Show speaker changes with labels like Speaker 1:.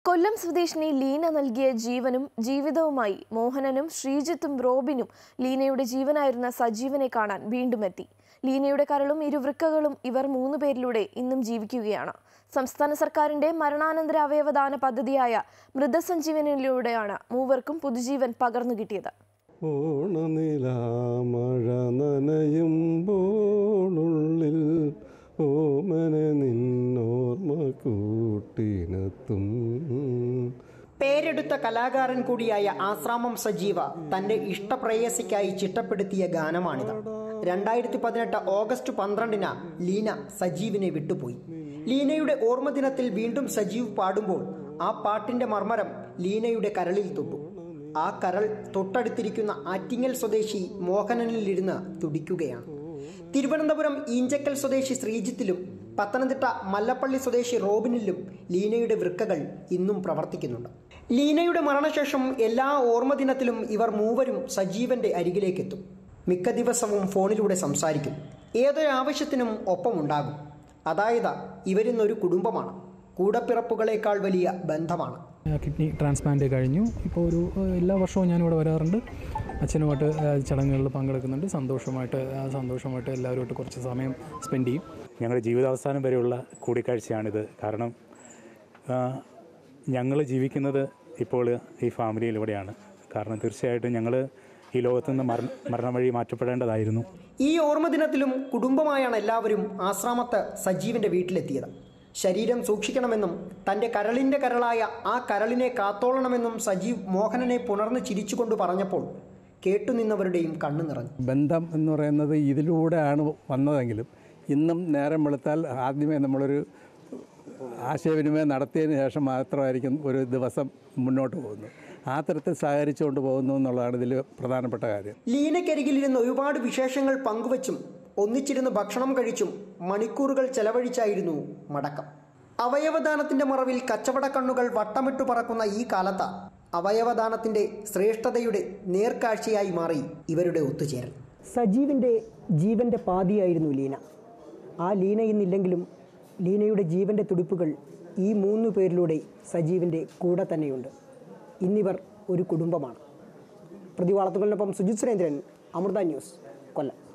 Speaker 1: കൊല്ലം സ്വദേശിനി ലീന നൽകിയ ജീവനും ജീവിതവുമായി മോഹനനും ശ്രീജിത്തും റോബിനും ലീനയുടെ ജീവനായിരുന്ന സജീവനെ കാണാൻ വീണ്ടും എത്തി. ലീനയുടെ കരളും ഇരുവൃക്കകളും ഇവർ 3 പേരിലൂടെ ഇന്നും ജീവിക്കുകയാണ്. സംസ്ഥാന സർക്കാരിന്റെ മരണാനന്തര അവയവദാന പദ്ധതിയായ മൃതസഞ്ജീവനിലൂടെയാണ് മൂവർക്കും പുതുജീവൻ പകർന്നു കിട്ടിയത്.
Speaker 2: പേരെടുത്ത കലാകാരൻ കൂടിയായ ആശ്രാമം സജീവ തന്റെ ഇഷ്ടപ്രേയസിക്കായി ചിട്ടപ്പെടുത്തിയ ഗാനമാണിത്. 2018 ഓഗസ്റ്റ് 12 ലീന സജീവിനെ വിട്ടുപോയി. ലീനയുടെ ഓർമ്മദിനത്തിൽ വീണ്ടും സജീവ് പാടുമ്പോൾ ആ പാട്ടിന്റെ മർമ്മരം ലീനയുടെ കരളിൽ തൊട്ടു. ആ കരൾ തൊട്ടടുത്തിരിക്കുന്ന ആറ്റിങ്ങൽ സ്വദേശി മോഹനനിലിരുന്ന് തുടിക്കുകയാണ്. തിരുവനന്തപുരം ഈഞ്ചക്കൽ സ്വദേശി ശ്രീജിത്തിലും പത്തനംതിട്ട മല്ലപ്പള്ളി സ്വദേശി റോബിനിലും ലീനയുടെ വൃക്കകൾ ഇന്നും പ്രവർത്തിക്കുന്നുണ്ട്. ലീനയുടെ മരണശേഷം എല്ലാ ഓർമ്മദിനത്തിലും ഇവർ മൂവരും സജീവന്റെ അരികിലേക്കെത്തും. മിക്ക ദിവസവും ഫോണിലൂടെ സംസാരിക്കും. ഏതൊരാവശ്യത്തിനും ഒപ്പമുണ്ടാകും. അതായത് ഇവരിന്നൊരു കുടുംബമാണ്. കൂടപ്പിറപ്പുകളേക്കാൾ വലിയ ബന്ധമാണ്.
Speaker 3: കിഡ്നി ട്രാൻസ്പ്ലാന്റ് കഴിഞ്ഞു. ഇപ്പോൾ എല്ലാ വർഷവും ഞാനിവിടെ വരാറുണ്ട്. അച്ഛനുമായിട്ട് ചടങ്ങുകളിൽ പങ്കെടുക്കുന്നുണ്ട്. സന്തോഷമായിട്ട് എല്ലാവരുമായിട്ട് കുറച്ച് സമയം സ്പെൻഡ് ചെയ്യും.
Speaker 4: ഞങ്ങളുടെ ജീവിതാവസാനം വരെയുള്ള കൂടിക്കാഴ്ചയാണിത്. കാരണം ഞങ്ങൾ ജീവിക്കുന്നത് ഇപ്പോൾ ഈ ഫാമിലിയിലൂടെയാണ്. കാരണം തീർച്ചയായിട്ടും ഞങ്ങൾ ഈ ലോകത്തു നിന്ന് മരണം വഴി മാറ്റപ്പെടേണ്ടതായിരുന്നു.
Speaker 2: ഈ ഓർമ്മദിനത്തിലും കുടുംബമായാണ് എല്ലാവരും ആശ്രാമത്ത് സജീവിന്റെ വീട്ടിലെത്തിയത്. ശരീരം സൂക്ഷിക്കണമെന്നും തൻ്റെ കരളിൻ്റെ കരളായ ആ കരളിനെ കാത്തോളണമെന്നും സജീവ് മോഹനനെ പുണർന്ന് ചിരിച്ചുകൊണ്ട് പറഞ്ഞപ്പോൾ കേട്ടുനിന്നവരുടെയും കണ്ണു നിറഞ്ഞു.
Speaker 5: ബന്ധം എന്ന് പറയുന്നത് ഇതിലൂടെയാണ് വന്നതെങ്കിലും ഇന്നും നേരം വെളുത്താൽ ആദ്യമേ നമ്മളൊരു ആശയവിനിമയം നടത്തിയതിന് ശേഷം മാത്രമായിരിക്കും ഒരു ദിവസം മുന്നോട്ട് പോകുന്നത്. ആ തരത്തിൽ സഹകരിച്ചുകൊണ്ട് പോകുന്നു എന്നുള്ളതാണ് ഇതിൽ പ്രധാനപ്പെട്ട കാര്യം.
Speaker 2: ലീനക്കരികിലിരുന്ന് ഒരുപാട് വിശേഷങ്ങൾ പങ്കുവച്ചും ഒന്നിച്ചിരുന്ന് ഭക്ഷണം കഴിച്ചും മണിക്കൂറുകൾ ചെലവഴിച്ചായിരുന്നു മടക്കം. അവയവദാനത്തിന്റെ മറവിൽ കച്ചവട കണ്ണുകൾ വട്ടമിട്ടു പറക്കുന്ന ഈ കാലത്ത് അവയവദാനത്തിന്റെ ശ്രേഷ്ഠതയുടെ നേർക്കാഴ്ചയായി മാറി ഇവരുടെ ഒത്തുചേരൽ. സജീവിന്റെ ജീവന്റെ പാതിയായിരുന്നു ലീന. ആ ലീന ഇന്നില്ലെങ്കിലും ലീനയുടെ ജീവന്റെ തുടിപ്പുകൾ ഈ 3 പേരിലൂടെ സജീവിന്റെ കൂടെ തന്നെയുണ്ട്. ഇന്നിവർ ഒരു കുടുംബമാണ്. പ്രതിവാളത്തുകളിനൊപ്പം സുജിത് സുരേന്ദ്രൻ, അമൃത ന്യൂസ്, കൊല്ലം.